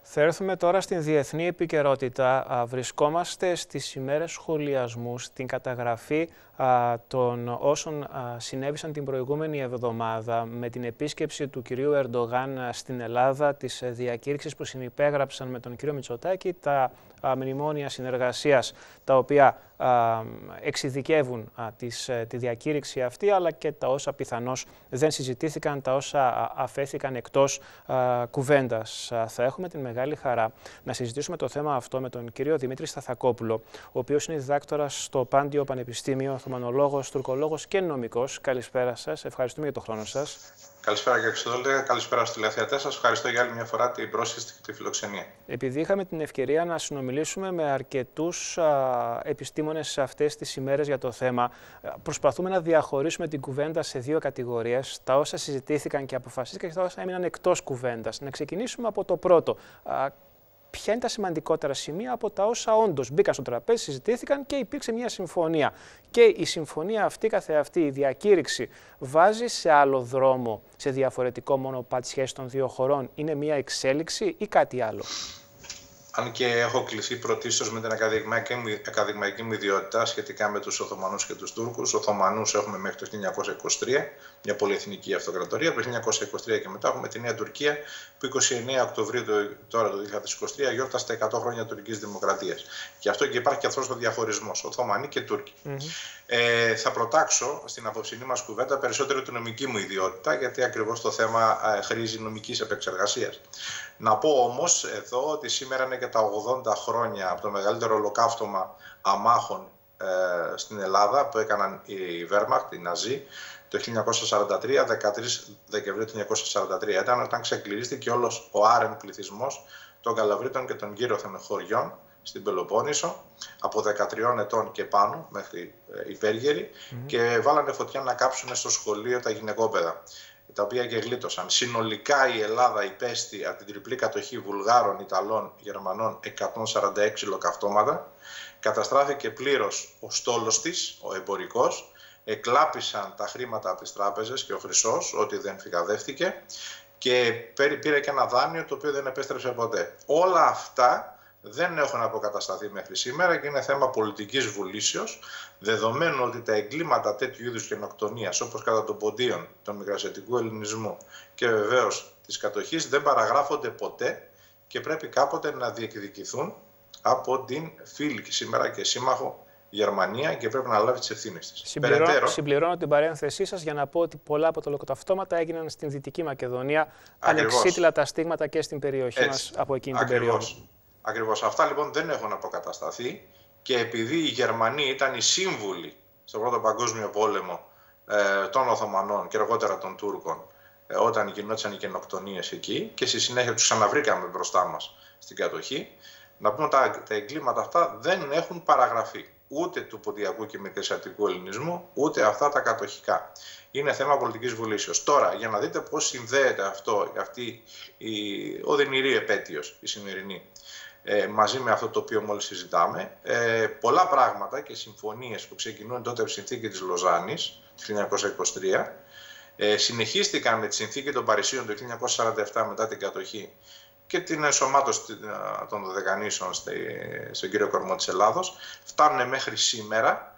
Θα έρθουμε τώρα στην διεθνή επικαιρότητα. Βρισκόμαστε στις ημέρες σχολιασμού, στην καταγραφή των όσων συνέβησαν την προηγούμενη εβδομάδα με την επίσκεψη του κυρίου Ερντογάν στην Ελλάδα, τις διακήρυξεις που συνυπέγραψαν με τον κύριο Μητσοτάκη, τα μνημόνια συνεργασίας τα οποία εξειδικεύουν τη διακήρυξη αυτή, αλλά και τα όσα πιθανώς δεν συζητήθηκαν, τα όσα αφέθηκαν εκτός κουβέντας. Θα έχουμε την μεγάλη χαρά να συζητήσουμε το θέμα αυτό με τον κύριο Δημήτρη Σταθακόπουλο, ο οποίος είναι διδάκτορας στο Πάντιο Πανεπιστήμιο, οθωμανολόγος, τουρκολόγος και νομικός. Καλησπέρα σας, ευχαριστούμε για τον χρόνο σας. Καλησπέρα κύριε Χριστοδούλη, καλησπέρα στους τηλεθεατές σας. Ευχαριστώ για άλλη μια φορά την πρόσκληση και τη φιλοξενία. Επειδή είχαμε την ευκαιρία να συνομιλήσουμε με αρκετούς επιστήμονες σε αυτές τις ημέρες για το θέμα, προσπαθούμε να διαχωρίσουμε την κουβέντα σε δύο κατηγορίες, τα όσα συζητήθηκαν και αποφασίστηκαν και τα όσα έμειναν εκτός κουβέντας. Να ξεκινήσουμε από το πρώτο. Ποια είναι τα σημαντικότερα σημεία από τα όσα όντως μπήκαν στο τραπέζι, συζητήθηκαν και υπήρξε μια συμφωνία. Και η συμφωνία αυτή καθεαυτή, η διακήρυξη, βάζει σε άλλο δρόμο, σε διαφορετικό μονοπάτι σχέση των δύο χωρών. Είναι μια εξέλιξη ή κάτι άλλο? Αν και έχω κληθεί πρωτίστως με την ακαδημαϊκή μου ιδιότητα σχετικά με τους Οθωμανούς και τους Τούρκους. Οθωμανούς έχουμε μέχρι το 1923, μια πολυεθνική αυτοκρατορία. Από το 1923 και μετά έχουμε τη Νέα Τουρκία, που 29 Οκτωβρίου τώρα το 2023 γιόρτασε τα 100 χρόνια τουρκικής δημοκρατίας. Και αυτό και υπάρχει και αυτός ο διαχωρισμός, Οθωμανοί και Τούρκοι. Θα προτάξω στην απόψινή μας κουβέντα περισσότερο τη νομική μου ιδιότητα, γιατί ακριβώς το θέμα χρήζει νομικής επεξεργασίας. Να πω όμως εδώ ότι σήμερα είναι και τα 80 χρόνια από το μεγαλύτερο ολοκαύτωμα αμάχων στην Ελλάδα που έκαναν οι Wehrmacht, οι Ναζί, το 1943, 13 Δεκεμβρίου του 1943. Ήταν όταν ξεκληρίστηκε όλος ο άρεν πληθυσμός των Καλαβρίτων και των γύρω-θεν χωριών στην Πελοπόννησο, από 13 ετών και πάνω μέχρι υπέργεροι, και βάλανε φωτιά να κάψουν στο σχολείο τα γυναικόπαιδα, τα οποία και γλίτωσαν. Συνολικά η Ελλάδα υπέστη από την τριπλή κατοχή Βουλγάρων, Ιταλών, Γερμανών 146 ολοκαυτώματα. Καταστράφηκε πλήρως ο στόλος της, ο εμπορικός. Εκλάπησαν τα χρήματα από τις τράπεζες και ο χρυσός, ό,τι δεν φυγαδεύτηκε. Και πήρε και ένα δάνειο το οποίο δεν επέστρεψε ποτέ. Όλα αυτά δεν έχουν αποκατασταθεί μέχρι σήμερα και είναι θέμα πολιτικής βουλήσεως, δεδομένου ότι τα εγκλήματα τέτοιου είδους γενοκτονίας, όπως κατά των Ποντίων, τον Μικρασιατικού Ελληνισμού και βεβαίως της κατοχής, δεν παραγράφονται ποτέ και πρέπει κάποτε να διεκδικηθούν από την φίλη σήμερα και σύμμαχο Γερμανία και πρέπει να λάβει τις ευθύνες της. Συμπληρώνω την παρένθεσή σας για να πω ότι πολλά από τα ολοκαυτώματα έγιναν στην Δυτική Μακεδονία, ανεξίτηλα τα στίγματα και στην περιοχή μας από εκείνη την περίοδο. Ακριβώς. Αυτά λοιπόν δεν έχουν αποκατασταθεί και επειδή οι Γερμανοί ήταν οι σύμβουλοι στον Πρώτο Παγκόσμιο Πόλεμο των Οθωμανών και αργότερα των Τούρκων, όταν γινόντουσαν οι γενοκτονίες εκεί και στη συνέχεια τους ξαναβρήκαμε μπροστά μας στην κατοχή, να πούμε τα εγκλήματα αυτά δεν έχουν παραγραφεί ούτε του Ποντιακού και Μικρασιατικού Ελληνισμού, ούτε αυτά τα κατοχικά. Είναι θέμα πολιτικής βουλήσεως. Τώρα, για να δείτε πώς συνδέεται αυτή η οδυνηρή επέτειος, η σημερινή, μαζί με αυτό το οποίο μόλις συζητάμε, πολλά πράγματα και συμφωνίες που ξεκινούν τότε από τη συνθήκη της Λοζάνης του 1923 συνεχίστηκαν με τη συνθήκη των Παρισίων του 1947 μετά την κατοχή και την ενσωμάτωση των Δωδεκανήσεων στον κύριο κορμό της Ελλάδος, φτάνουν μέχρι σήμερα.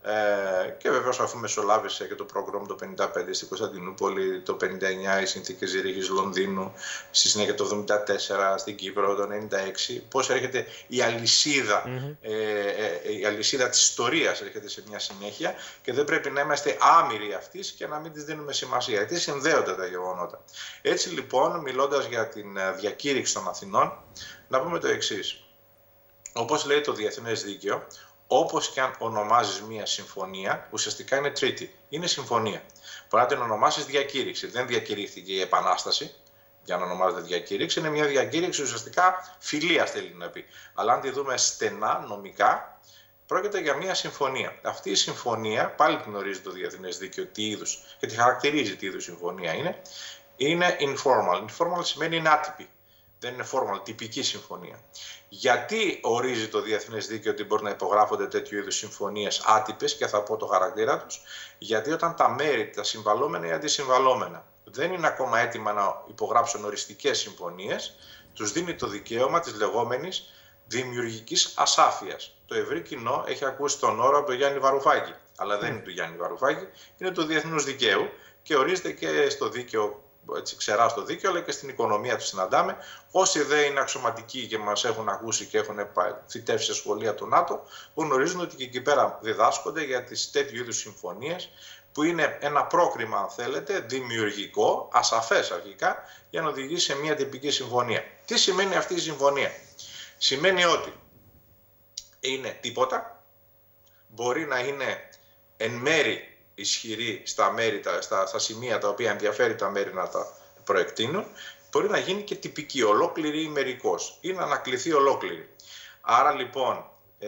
Και βεβαίως αφού μεσολάβησε και το πρόγραμμα το 1955 στην Κωνσταντινούπολη, το 1959 οι συνθήκες Ζηρίχης Λονδίνου, στη συνέχεια το 1974 στην Κύπρο, το 1996, πώς έρχεται η αλυσίδα, η αλυσίδα της ιστορίας έρχεται σε μια συνέχεια και δεν πρέπει να είμαστε άμυροι αυτής και να μην της δίνουμε σημασία, γιατί συνδέονται τα γεγονότα. Έτσι λοιπόν, μιλώντας για την διακήρυξη των Αθηνών, να πούμε το εξής. Όπως λέει το Διεθνές Δίκαιο, όπως και αν ονομάζεις μία συμφωνία, ουσιαστικά είναι τρίτη. Είναι συμφωνία. Μπορεί να την ονομάσεις διακήρυξη. Δεν διακηρύχθηκε η Επανάσταση για να ονομάζεται διακήρυξη. Είναι μια διακήρυξη ουσιαστικά φιλίας, θέλει να πει. Αλλά αν τη δούμε στενά νομικά, πρόκειται για μια συμφωνία. Αυτή η συμφωνία, πάλι την ορίζει το Διεθνές Δίκαιο τι είδους και τη χαρακτηρίζει τι είδους συμφωνία είναι. Είναι informal. Informal σημαίνει είναι άτυπη. Δεν είναι formal, τυπική συμφωνία. Γιατί ορίζει το Διεθνές Δίκαιο ότι μπορεί να υπογράφονται τέτοιου είδους συμφωνίες άτυπες, και θα πω το χαρακτήρα τους? Γιατί όταν τα μέρη, τα συμβαλόμενα ή αντισυμβαλόμενα, δεν είναι ακόμα έτοιμα να υπογράψουν οριστικές συμφωνίες, τους δίνει το δικαίωμα της λεγόμενης δημιουργικής ασάφειας. Το ευρύ κοινό έχει ακούσει τον όρο από τον Γιάννη Βαρουφάκη, αλλά δεν είναι του Γιάννη Βαρουφάκη, είναι του διεθνούς δικαίου και ορίζεται και στο δίκαιο, έτσι ξερά στο δίκαιο, αλλά και στην οικονομία του συναντάμε. Όσοι δεν είναι αξιωματικοί και μας έχουν ακούσει και έχουν φοιτεύσει σε σχολεία του ΝΑΤΟ, γνωρίζουν ότι και εκεί πέρα διδάσκονται για τις τέτοιου είδους συμφωνίες, που είναι ένα πρόκριμα, αν θέλετε, δημιουργικό, ασαφές αρχικά, για να οδηγήσει σε μια τυπική συμφωνία. Τι σημαίνει αυτή η συμφωνία? Σημαίνει ότι είναι τίποτα, μπορεί να είναι εν μέρη ισχυρή στα σημεία τα οποία ενδιαφέρει τα μέρη να τα προεκτείνουν, μπορεί να γίνει και τυπική, ολόκληρη ή μερικώς, ή να ανακληθεί ολόκληρη. Άρα λοιπόν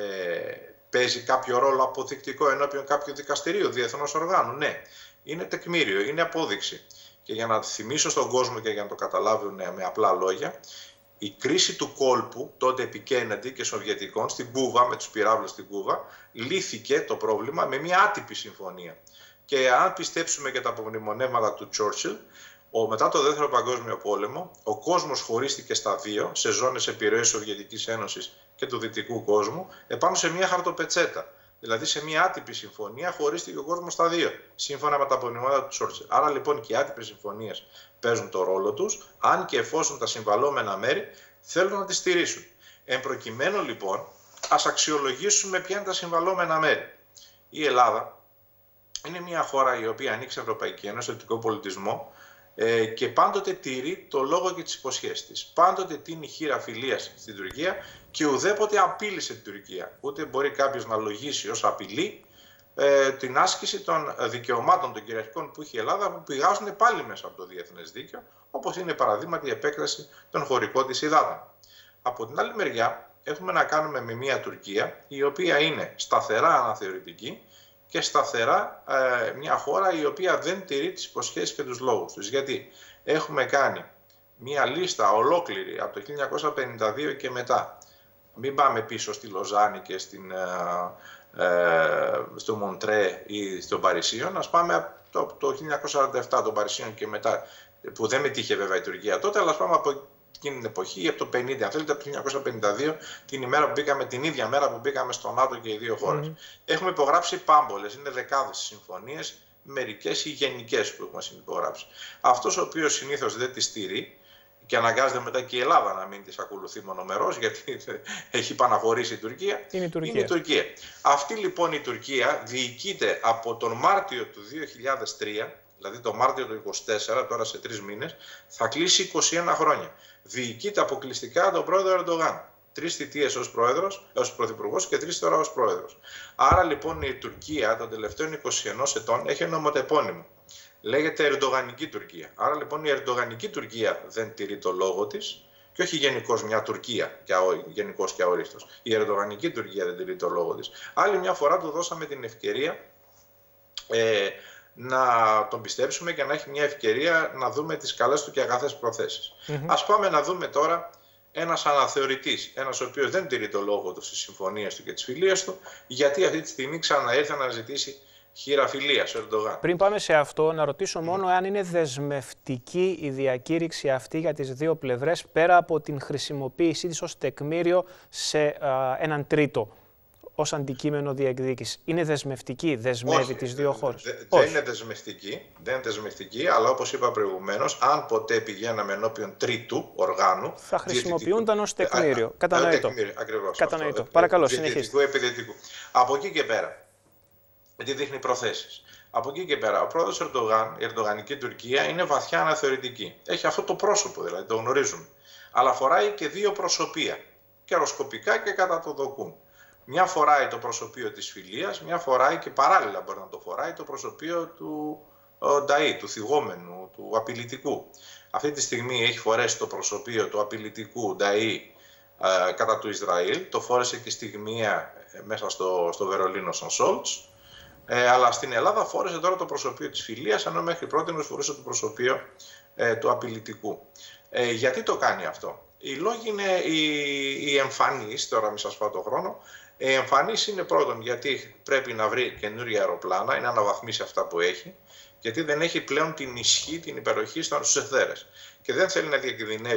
παίζει κάποιο ρόλο αποδεικτικό ενώπιον κάποιου δικαστηρίου, διεθνώς οργάνου? Ναι. Είναι τεκμήριο, είναι απόδειξη. Και για να θυμίσω στον κόσμο και για να το καταλάβουν με απλά λόγια, η κρίση του κόλπου, τότε επί Κέννεντι και Σοβιετικών, στην Κούβα, με τους πυράβλους στην Κούβα, λύθηκε το πρόβλημα με μια άτυπη συμφωνία. Και αν πιστέψουμε και τα απομνημονεύματα του Τσόρτσιλ, μετά το Δεύτερο Παγκόσμιο Πόλεμο, ο κόσμος χωρίστηκε στα δύο, σε ζώνες επιρροής Σοβιετικής Ένωσης και του δυτικού κόσμου, επάνω σε μια χαρτοπετσέτα. Δηλαδή σε μια άτυπη συμφωνία χωρίστηκε ο κόσμος στα δύο, σύμφωνα με τα απομνημονεύματα του Τσόρτσιλ. Άρα λοιπόν και οι άτυπες συμφωνίες παίζουν το ρόλο τους, αν και εφόσον τα συμβαλόμενα μέρη θέλουν να τις στηρίσουν. Εν προκειμένου λοιπόν, ας αξιολογήσουμε ποια είναι τα συμβαλόμενα μέρη. Η Ελλάδα είναι μια χώρα η οποία ανήκει στην Ευρωπαϊκή Ένωση, στο δυτικό πολιτισμό, και πάντοτε τηρεί το λόγο και τις υποσχέσεις της. Πάντοτε τίνει χείρα φιλίας στην Τουρκία και ουδέποτε απείλησε την Τουρκία. Ούτε μπορεί κάποιος να λογίσει ως απειλή την άσκηση των δικαιωμάτων των κυριαρχικών που έχει η Ελλάδα, που πηγάζουν πάλι μέσα από το διεθνές δίκαιο, όπως είναι παραδείγματι η επέκταση των χωρικών της υδάτων. Από την άλλη μεριά έχουμε να κάνουμε με μια Τουρκία η οποία είναι σταθερά αναθεωρητική και σταθερά μια χώρα η οποία δεν τηρεί τις υποσχέσεις και τους λόγους τους. Γιατί έχουμε κάνει μια λίστα ολόκληρη από το 1952 και μετά. Μην πάμε πίσω στη Λοζάνη και στο Μοντρέ ή στον Παρισίον. Ας πάμε το 1947 των Παρισίων και μετά, που δεν μετήχε βέβαια η Τουρκία τότε, αλλά ας πάμε από εκείνη την εποχή, από το 50, αν θέλετε, από το 1952, την ίδια μέρα που μπήκαμε στο ΝΑΤΟ και οι δύο χώρες. Έχουμε υπογράψει πάμπολες, είναι δεκάδες συμφωνίες, μερικές ή γενικές που έχουμε συνυπογράψει. Αυτός ο οποίος συνήθως δεν τις στηρεί, και αναγκάζεται μετά και η Ελλάδα να μην τις ακολουθεί μονομερώς, γιατί έχει παναχωρήσει η Τουρκία, είναι η Τουρκία. Αυτή λοιπόν η Τουρκία διοικείται από τον Μάρτιο του 2003, δηλαδή το Μάρτιο του 2024, τώρα σε 3 μήνες, θα κλείσει 21 χρόνια. Διοικείται αποκλειστικά τον πρόεδρο Ερντογάν. 3 θητείες ως πρωθυπουργός και 3 τώρα ως πρόεδρος. Άρα λοιπόν η Τουρκία των τελευταίων 21 ετών έχει ονοματεπώνυμο. Λέγεται Ερντογανική Τουρκία. Άρα λοιπόν η Ερντογανική Τουρκία δεν τηρεί το λόγο της και όχι γενικώς μια Τουρκία, γενικώς και αορίστως. Η Ερντογανική Τουρκία δεν τηρεί το λόγο της. Άλλη μια φορά του δώσαμε την ευκαιρία να τον πιστέψουμε και να έχει μια ευκαιρία να δούμε τις καλές του και αγαθές προθέσεις. Ας πάμε να δούμε τώρα ένας αναθεωρητής, ένας ο οποίος δεν τηρεί το λόγο του στις συμφωνίες του και τις φιλίες του, γιατί αυτή τη στιγμή ξαναήρθε να ζητήσει χείρα φιλίας ο Ερντογάν. Πριν πάμε σε αυτό, να ρωτήσω μόνο αν είναι δεσμευτική η διακήρυξη αυτή για τις δύο πλευρές, πέρα από την χρησιμοποίησή της ως τεκμήριο σε έναν τρίτο, ως αντικείμενο διεκδίκηση. Είναι δεσμευτική, δεσμεύει τις δύο χώρες? Δεν είναι δεσμευτική, αλλά όπως είπα προηγουμένως, αν ποτέ πηγαίναμε ενώπιον τρίτου οργάνου, θα χρησιμοποιούνταν ως τεκμήριο. Κατανοητό. Ακριβώς. Κατανοητό. Παρακαλώ, συνεχίστε. Από εκεί και πέρα, γιατί δείχνει προθέσεις. Από εκεί και πέρα, ο πρόεδρος Ερντογάν, η Ερντογανική Τουρκία, είναι βαθιά αναθεωρητική. Έχει αυτό το πρόσωπο, δηλαδή, το γνωρίζουμε. Αλλά φοράει και δύο προσωπία, καιροσκοπικά και κατά το δοκούν. Μια φοράει το προσωπείο της φιλίας, μια φοράει και παράλληλα μπορεί να το φοράει το προσωπείο του νταΐ, του θυγόμενου, του απειλητικού. Αυτή τη στιγμή έχει φορέσει το προσωπείο του απειλητικού νταΐ κατά του Ισραήλ. Το φόρεσε και στιγμία μέσα στο Βερολίνο στον Σόλτς. Αλλά στην Ελλάδα φόρεσε τώρα το προσωπείο της φιλίας, ενώ μέχρι πρώτη φορούσε το προσωπείο του απειλητικού. Γιατί το κάνει αυτό? Οι λόγοι είναι οι εμφανείς, τώρα μην σας πάω το χρόνο. Οι εμφανείς είναι πρώτον γιατί πρέπει να βρει καινούργια αεροπλάνα, είναι να αναβαθμίσει αυτά που έχει, γιατί δεν έχει πλέον την ισχύ, την υπεροχή στους εθέρες. Και δεν θέλει να διακινδυνεύει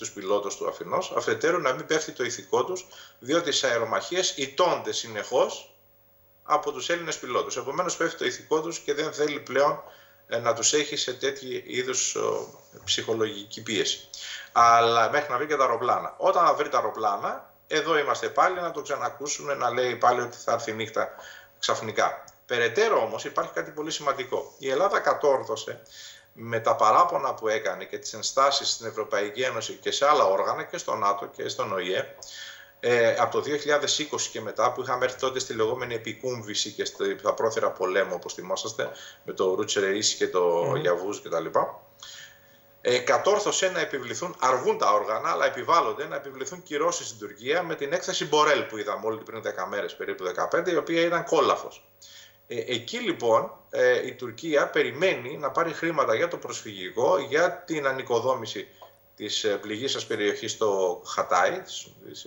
τους πιλότους του αφενός, αφετέρου να μην πέφτει το ηθικό τους, διότι στις αερομαχίες ιτώνται συνεχώς από τους Έλληνες πιλότους. Επομένως πέφτει το ηθικό τους και δεν θέλει πλέον να τους έχει σε τέτοιου είδους ψυχολογική πίεση. Αλλά μέχρι να βρει και τα αεροπλάνα. Όταν θα βρει τα αεροπλάνα, εδώ είμαστε πάλι να το ξανακούσουμε να λέει πάλι ότι θα έρθει νύχτα ξαφνικά. Περαιτέρω όμως υπάρχει κάτι πολύ σημαντικό. Η Ελλάδα κατόρθωσε με τα παράπονα που έκανε και τις ενστάσεις στην Ευρωπαϊκή Ένωση και σε άλλα όργανα και στο ΝΑΤΟ και στον ΟΗΕ, από το 2020 και μετά, που είχαμε έρθει τότε στη λεγόμενη επικούμβηση και στα πρόθυρα πολέμου, όπως θυμόσαστε, με το Ρούτσερεΐσι και το Γιαβούζ κτλ. Κατόρθωσε να επιβληθούν, αργούν τα όργανα, αλλά επιβάλλονται να επιβληθούν κυρώσεις στην Τουρκία με την έκθεση Μπορέλ που είδαμε όλοι πριν 10 μέρες, περίπου 15, η οποία ήταν κόλαφος. Εκεί λοιπόν η Τουρκία περιμένει να πάρει χρήματα για το προσφυγικό, για την ανοικοδόμηση της πληγήσας περιοχής στο Χατάι, της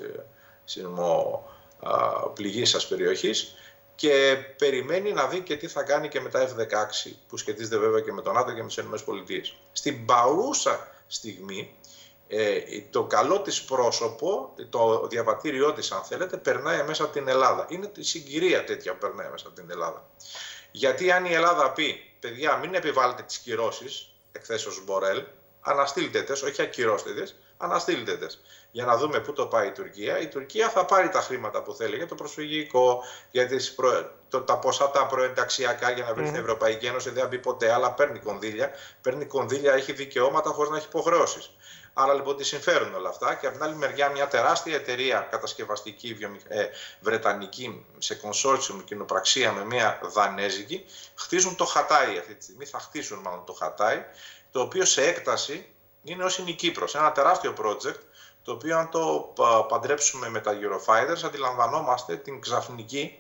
πληγήσας περιοχής, και περιμένει να δει και τι θα κάνει και με τα F-16 που σχετίζεται βέβαια και με τον ΝΑΤΟ και με τις ΗΠΑ. Στην παρούσα στιγμή το καλό της πρόσωπο, το διαβατήριό της αν θέλετε, περνάει μέσα από την Ελλάδα. Είναι η συγκυρία τέτοια που περνάει μέσα από την Ελλάδα. Γιατί αν η Ελλάδα πει, παιδιά μην επιβάλλετε τις κυρώσεις, εκθέσεως Μπορέλ, αναστείλτε τες, όχι ακυρώστε τες, αναστείλτε τες. Για να δούμε πού το πάει η Τουρκία. Η Τουρκία θα πάρει τα χρήματα που θέλει για το προσφυγικό, για τα ποσά τα προενταξιακά για να βρει στην Ευρωπαϊκή Ένωση. Δεν θα μπει ποτέ, αλλά παίρνει κονδύλια. Παίρνει κονδύλια, έχει δικαιώματα χωρίς να έχει υποχρεώσεις. Άρα λοιπόν τη συμφέρουν όλα αυτά. Και από την άλλη μεριά, μια τεράστια εταιρεία κατασκευαστική βρετανική σε consortium κοινοπραξία με μια δανέζικη χτίζουν το Χατάι αυτή τη στιγμή. Θα χτίσουν μάλλον το Χατάι, το οποίο σε έκταση είναι ως είναι η Κύπρος. Ένα τεράστιο project, το οποίο αν το παντρέψουμε με τα Eurofighters, αντιλαμβανόμαστε την ξαφνική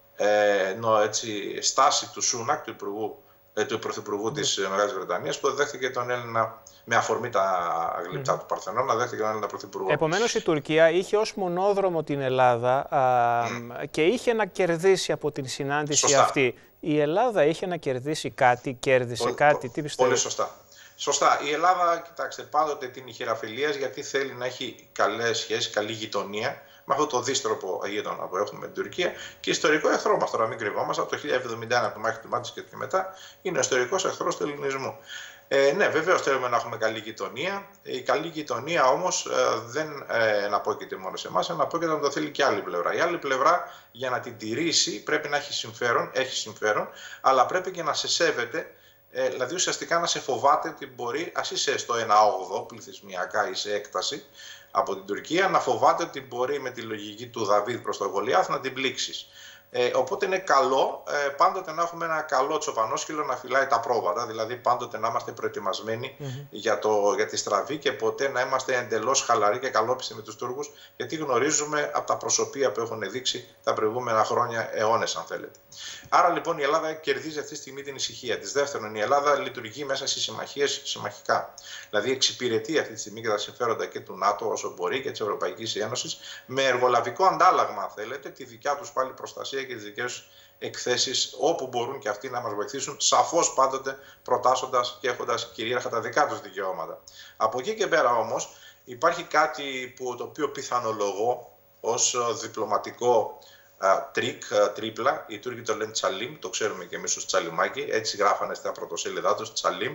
στάση του Σούνακ, του Πρωθυπουργού της Μεγάλης Βρετανίας, που δέχτηκε τον Έλληνα, με αφορμή τα γλυπτά του Παρθενώνα, δέχτηκε τον Έλληνα Πρωθυπουργό. Επομένως η Τουρκία είχε ως μονόδρομο την Ελλάδα και είχε να κερδίσει από την συνάντηση αυτή. Η Ελλάδα είχε να κερδίσει κάτι, κέρδισε κάτι, τι πιστεύετε? Πολύ σωστά. Σωστά. Η Ελλάδα, κοιτάξτε, πάντοτε την χειραφιλίας γιατί θέλει να έχει καλές σχέσεις, καλή γειτονία με αυτό το δίστροπο γείτονα που έχουμε με την Τουρκία και ιστορικό εχθρό μας. Τώρα μην κρυβόμαστε, από το 1071 από τη μάχη του Μάτσης και μετά είναι ο ιστορικός εχθρός του ελληνισμού. Ναι, βεβαίως θέλουμε να έχουμε καλή γειτονία. Η καλή γειτονία όμως δεν αναπόκειται μόνο σε εμάς, αναπόκειται να το θέλει και άλλη πλευρά. Η άλλη πλευρά για να την τηρήσει πρέπει να έχει συμφέρον, αλλά πρέπει και να σε σέβεται. Δηλαδή ουσιαστικά να σε φοβάται ότι μπορεί, ας είσαι στο 1/8 πληθυσμιακά ή σε έκταση από την Τουρκία, να φοβάται ότι μπορεί με τη λογική του Δαβίδ προς τον Γολιάθ να την πλήξεις. Οπότε είναι καλό πάντοτε να έχουμε ένα καλό τσοπανόσκυλο να φυλάει τα πρόβατα, δηλαδή πάντοτε να είμαστε προετοιμασμένοι για τη στραβή και ποτέ να είμαστε εντελώς χαλαροί και καλόπιστοι με τους Τούρκους, γιατί γνωρίζουμε από τα προσωπία που έχουν δείξει τα προηγούμενα χρόνια, αιώνες αν θέλετε. Άρα λοιπόν η Ελλάδα κερδίζει αυτή τη στιγμή την ησυχία της. Δεύτερον, η Ελλάδα λειτουργεί μέσα στις συμμαχίες συμμαχικά. Δηλαδή εξυπηρετεί αυτή τη στιγμή και τα συμφέροντα και του ΝΑΤΟ όσο μπορεί και της Ευρωπαϊκής Ένωσης, με εργολαβικό αντάλλαγμα, αν θέλετε, τη δικιά τους πάλι προστασία και τις δικές τους εκθέσεις όπου μπορούν και αυτοί να μας βοηθήσουν, σαφώς πάντοτε προτάσσοντας και έχοντας κυρίαρχα τα δικά τους δικαιώματα. Από εκεί και πέρα όμως υπάρχει κάτι το οποίο πιθανολογώ ως διπλωματικό τρίπλα. Οι Τούρκοι το λένε τσαλίμ, το ξέρουμε και εμείς ως τσαλιμάκι, έτσι γράφανε στα πρωτοσέλιδά τους, τσαλίμ,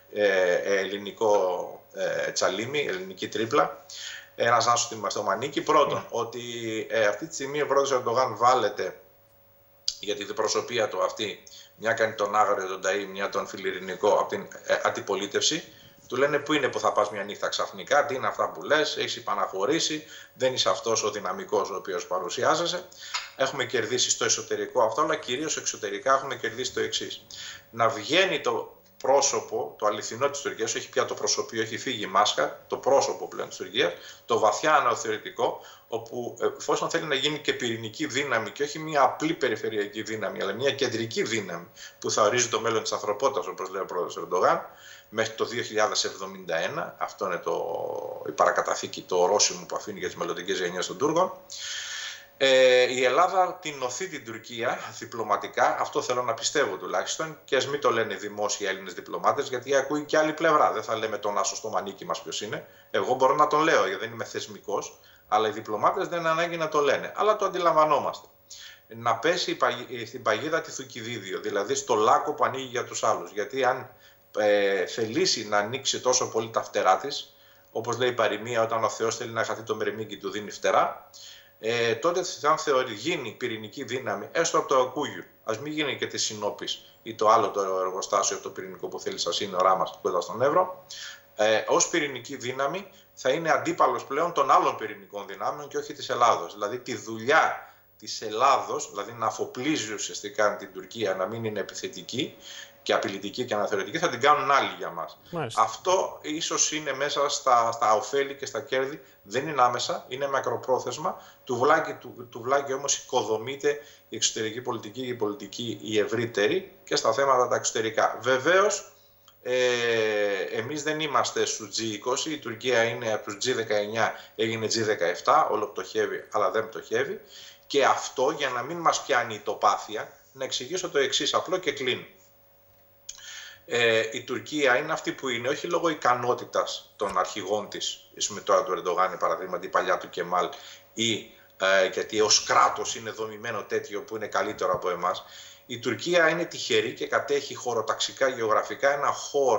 ελληνικό τσαλίμι, ελληνική τρίπλα. Ένας άσος στο μανίκι. Πρώτον, ότι αυτή τη στιγμή ο πρόεδρος Ερντογάν βάλεται για την προσωπία του αυτή, μια κάνει τον Άγαριο τον Ταΐ, μια τον Φιλιρινικό από την αντιπολίτευση. Του λένε πού είναι που θα πας μια νύχτα ξαφνικά, τι είναι αυτά που λες, έχεις υπαναχωρήσει, δεν είσαι αυτός ο δυναμικός ο οποίος παρουσιάζεσαι. Έχουμε κερδίσει στο εσωτερικό αυτό, αλλά κυρίως εξωτερικά έχουμε κερδίσει το εξής. Να βγαίνει το πρόσωπο, το αληθινό της Τουρκίας, όχι πια το προσωπείο, έχει φύγει η μάσκα, το πρόσωπο πλέον της Τουρκίας, το βαθιά αναθεωρητικό, όπου εφόσον θέλει να γίνει και πυρηνική δύναμη και όχι μια απλή περιφερειακή δύναμη, αλλά μια κεντρική δύναμη που θα ορίζει το μέλλον της ανθρωπότητας, όπως λέει ο πρόεδρος Ερντογάν, μέχρι το 2071, αυτό είναι η παρακαταθήκη, το ορόσημο που αφήνει για τις μελλοντικές γενιές των Τούρκων. Η Ελλάδα την οθεί την Τουρκία διπλωματικά, αυτό θέλω να πιστεύω τουλάχιστον, και ας μην το λένε δημόσια Έλληνες διπλωμάτες, γιατί ακούει και άλλη πλευρά. Δεν θα λέμε τον άσο στο μανίκι μας ποιος είναι. Εγώ μπορώ να τον λέω, γιατί δεν είμαι θεσμικός, αλλά οι διπλωμάτες δεν είναι ανάγκη να το λένε. Αλλά το αντιλαμβανόμαστε. Να πέσει στην παγίδα τη Θουκυδίδιο, δηλαδή στο λάκκο που ανοίγει για τους άλλους. Γιατί αν θελήσει να ανοίξει τόσο πολύ τα φτερά της, όπως λέει η παροιμία, όταν ο Θεός θέλει να χαθεί το μερεμίγκι του δίνει φτερά, τότε αν γίνει πυρηνική δύναμη, έστω από το ακούγιο, ας μην γίνει και τη Συνόπης ή το άλλο το εργοστάσιο το πυρηνικό που θέλει στα σύνορά μας κοντά στον Εύρο, ως πυρηνική δύναμη θα είναι αντίπαλος πλέον των άλλων πυρηνικών δυνάμεων και όχι της Ελλάδος. Δηλαδή τη δουλειά της Ελλάδος, δηλαδή να αφοπλίζει ουσιαστικά την Τουρκία, να μην είναι επιθετική και απειλητική και αναθεωρητική, θα την κάνουν άλλοι για μας. Μάλιστα. Αυτό ίσως είναι μέσα στα ωφέλη και στα κέρδη, δεν είναι άμεσα, είναι μακροπρόθεσμα. Του βλάκη όμως οικοδομείται η εξωτερική πολιτική, η πολιτική η ευρύτερη και στα θέματα τα εξωτερικά. Βεβαίως, εμείς δεν είμαστε στους G20, η Τουρκία είναι από τους G19, έγινε G17, όλο πτωχεύει αλλά δεν πτωχεύει. Και αυτό, για να μην μας πιάνει η τοπάθεια, να εξηγήσω το εξής απλό και κλείνω. Η Τουρκία είναι αυτή που είναι, όχι λόγω ικανότητας των αρχηγών της, με τώρα του Ερντογάν, παραδείγματι, η παλιά του Κεμάλ, ή γιατί ως κράτος είναι δομημένο τέτοιο που είναι καλύτερο από εμάς. Η Τουρκία είναι τυχερή και κατέχει χωροταξικά, γεωγραφικά, ένα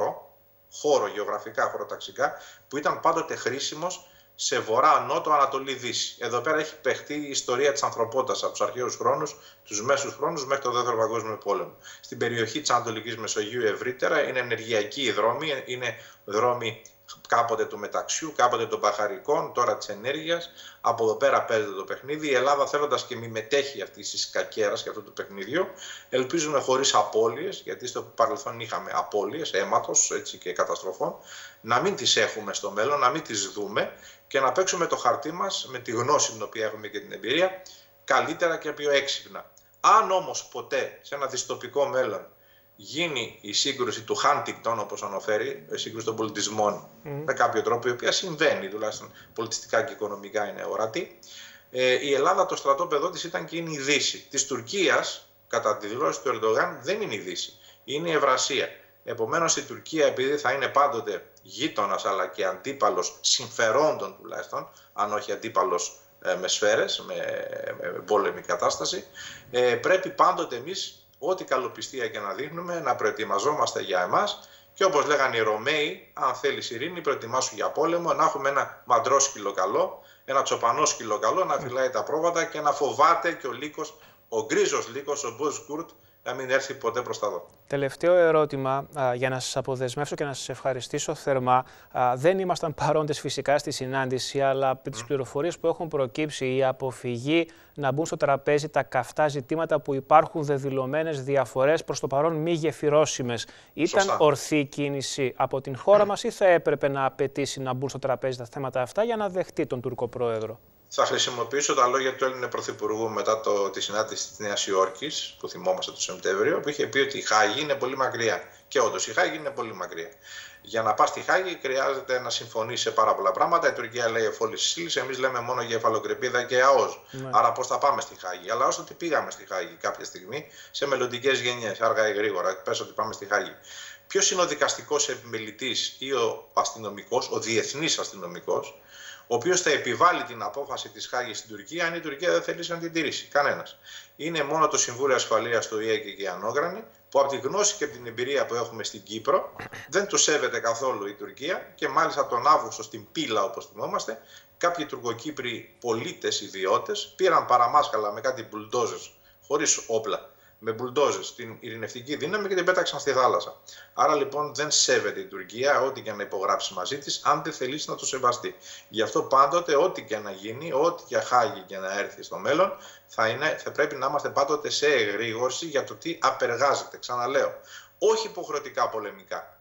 χώρο γεωγραφικά, χωροταξικά, που ήταν πάντοτε χρήσιμος σε βορρά, νότο, ανατολή, δύση. Εδώ πέρα έχει παιχτεί η ιστορία της ανθρωπότητας από τους αρχαίους χρόνους, τους μέσους χρόνους μέχρι το Δεύτερο Παγκόσμιο Πόλεμο. Στην περιοχή της Ανατολικής Μεσογείου ευρύτερα είναι ενεργειακοί οι δρόμοι, είναι δρόμοι κάποτε του μεταξιού, κάποτε των μπαχαρικών, τώρα της ενέργειας. Από εδώ πέρα παίζεται το παιχνίδι. Η Ελλάδα, θέλοντας και μη μετέχει αυτή τη κακέρα και αυτού του παιχνιδιού, ελπίζουμε χωρίς απώλειες, γιατί στο παρελθόν είχαμε απώλειες, αίματος έτσι, και καταστροφών, να μην τις έχουμε στο μέλλον, να μην τις δούμε και να παίξουμε το χαρτί μας με τη γνώση την οποία έχουμε και την εμπειρία καλύτερα και πιο έξυπνα. Αν όμως ποτέ σε ένα δυστοπικό μέλλον γίνει η σύγκρουση του Χάντιγκτον, όπως αναφέρει, η σύγκρουση των πολιτισμών, με κάποιο τρόπο, η οποία συμβαίνει, τουλάχιστον πολιτιστικά και οικονομικά είναι ορατή, η Ελλάδα το στρατόπεδό της ήταν και είναι η Δύση. Της Τουρκίας, κατά τη δηλώση του Ερντογάν, δεν είναι η Δύση, είναι η Ευρασία. Επομένως η Τουρκία, επειδή θα είναι πάντοτε γείτονας αλλά και αντίπαλος συμφερόντων τουλάχιστον, αν όχι αντίπαλος με σφαίρες, με πόλεμη κατάσταση, πρέπει πάντοτε εμείς, ό,τι καλοπιστία και να δείχνουμε, να προετοιμαζόμαστε για εμάς και όπως λέγανε οι Ρωμαίοι, αν θέλεις ειρήνη, προετοιμάσου για πόλεμο, να έχουμε ένα μαντρόσκυλο καλό, ένα τσοπανόσκυλο καλό, να φυλάει τα πρόβατα και να φοβάται και ο λύκος, ο γκρίζος λύκος, ο Μποζκούρτ, να μην έρθει ποτέ προς τα δω. Τελευταίο ερώτημα, για να σας αποδεσμεύσω και να σας ευχαριστήσω θερμά. Δεν ήμασταν παρόντες φυσικά στη συνάντηση, αλλά από τις πληροφορίες που έχουν προκύψει, η αποφυγή να μπουν στο τραπέζι τα καυτά ζητήματα που υπάρχουν δεδηλωμένες διαφορές προς το παρόν μη γεφυρώσιμες. Ήταν ορθή κίνηση από την χώρα μας ή θα έπρεπε να απαιτήσει να μπουν στο τραπέζι τα θέματα αυτά για να δεχτεί τον Τούρκο πρόεδρο? Θα χρησιμοποιήσω τα λόγια του Έλληνα Πρωθυπουργού μετά τη συνάντηση της Νέας Υόρκης, που θυμόμαστε το Σεπτέμβριο, που είχε πει ότι η Χάγη είναι πολύ μακριά. Και όντως η Χάγη είναι πολύ μακριά. Για να πας στη Χάγη χρειάζεται να συμφωνήσει σε πάρα πολλά πράγματα. Η Τουρκία λέει εφόλης ύλης, εμείς λέμε μόνο για υφαλοκρηπίδα και ΑΟΣ. Άρα πώς θα πάμε στη Χάγη? Αλλά όσο ότι πήγαμε στη Χάγη κάποια στιγμή, σε μελλοντικές γενιές, αργά ή γρήγορα, πες ότι πάμε στη Χάγη. Ποιος είναι ο δικαστικός επιμελητής ή ο αστυνομικός, ο διεθνής αστυνομικός, ο οποίος θα επιβάλλει την απόφαση της Χάγης στην Τουρκία, αν η Τουρκία δεν θέλει να την τηρήσει? Κανένας. Είναι μόνο το Συμβούλιο Ασφαλείας του ΙΕ και οι ανώγρανοι, που από τη γνώση και την εμπειρία που έχουμε στην Κύπρο δεν το σέβεται καθόλου η Τουρκία και μάλιστα τον Αύγουστο στην Πύλα, όπως θυμόμαστε, κάποιοι Τουρκοκύπροι πολίτες, ιδιώτες, πήραν παραμάσκαλα με κάτι μπουλντόζες, χωρίς όπλα, με μπουλντόζες την ειρηνευτική δύναμη και την πέταξαν στη θάλασσα. Άρα λοιπόν δεν σέβεται η Τουρκία ό,τι και να υπογράψει μαζί της, αν δεν θελήσει να το σεβαστεί. Γι' αυτό πάντοτε ό,τι και να γίνει, ό,τι και Χάγη και να έρθει στο μέλλον, θα πρέπει να είμαστε πάντοτε σε εγρήγορση για το τι απεργάζεται. Ξαναλέω, όχι υποχρεωτικά πολεμικά.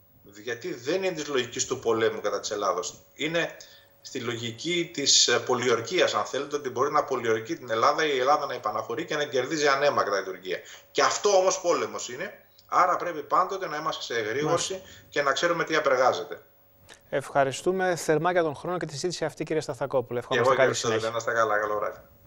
Γιατί δεν είναι της λογικής του πολέμου κατά της Ελλάδος. Είναι στη λογική της πολιορκίας, αν θέλετε, ότι μπορεί να πολιορκεί την Ελλάδα ή η Ελλάδα να υπαναχωρεί και να κερδίζει ανέμακτα η Τουρκία. Και αυτό όμως πόλεμος είναι, άρα πρέπει πάντοτε να είμαστε σε εγρήγορση και να ξέρουμε τι απεργάζεται. Ευχαριστούμε θερμά για τον χρόνο και τη συζήτηση αυτή, κύριε Σταθακόπουλε. Ευχαριστώ. Εγώ και εσείς, να είστε καλά, καλό βράδυ.